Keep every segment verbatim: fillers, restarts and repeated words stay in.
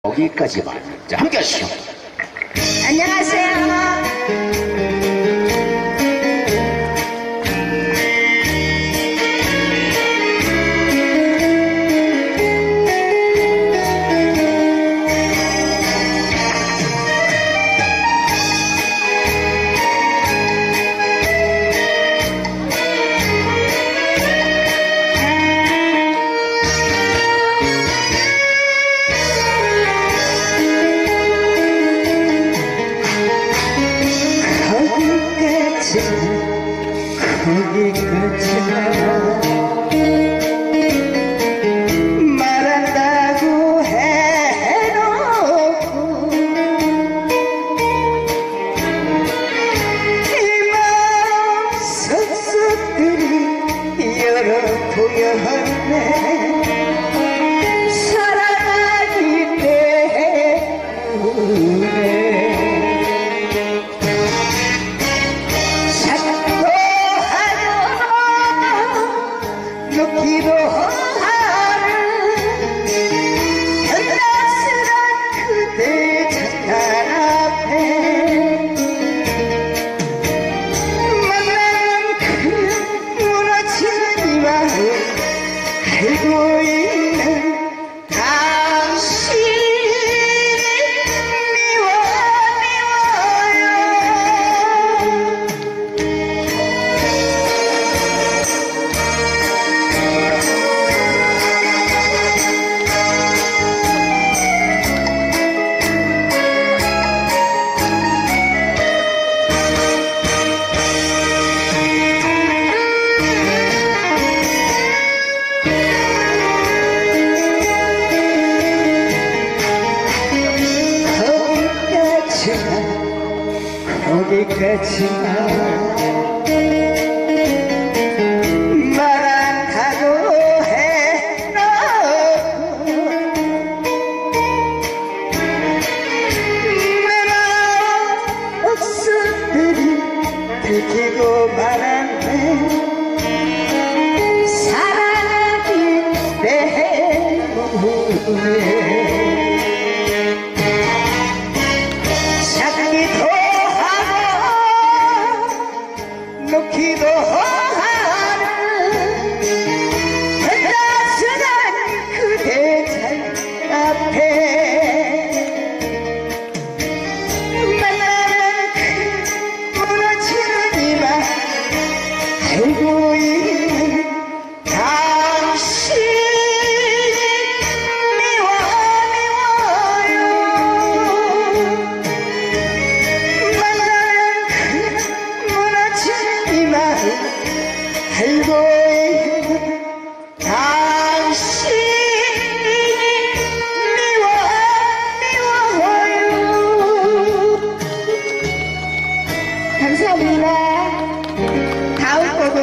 거기까지만. 자, 함께 하시죠. 안녕하세요. 거기까지만 말한다고 해놓고 이 마음 섭섭들이 열어보였네. 사랑하기 때문에 기도하는 현란스런 그대 잠깐 앞에 만나면 그냥 무너지는 이 마음 알고 있는 당신이 미워 미워요. 거기까지만 말 안하고 해놓고 내 마음 억수들이 들키고 말았네. 사랑하기 때문에 놓기도 하는 현란스런 그대 잘 앞에 만나면 그 무너지는 이 맘 알고 있는 당신이 미워 미워요. 만나면 그 무너지는 알고 있는 당신이 미워 미워요. 감사합니다. 다음 곡은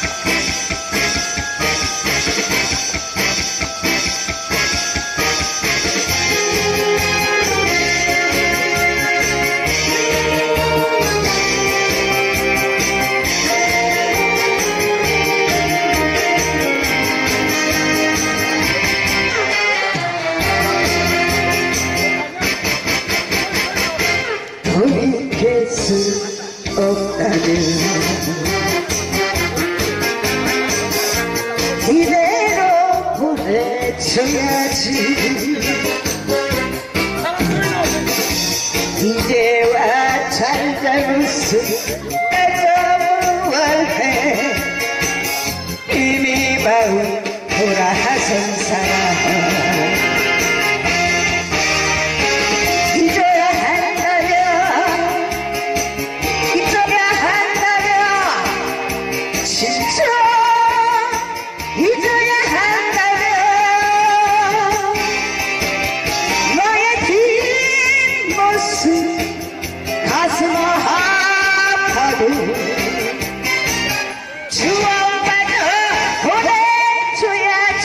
돌이킬 수 없다면 이대로 보내줘야지. 이제와 잘잘못을 따져보아해. 이미 마음 돌아선 사람 진짜 잊어야 한다면 너의 뒷모습 가슴 아파도 주워받아 보내줘야지.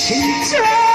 진짜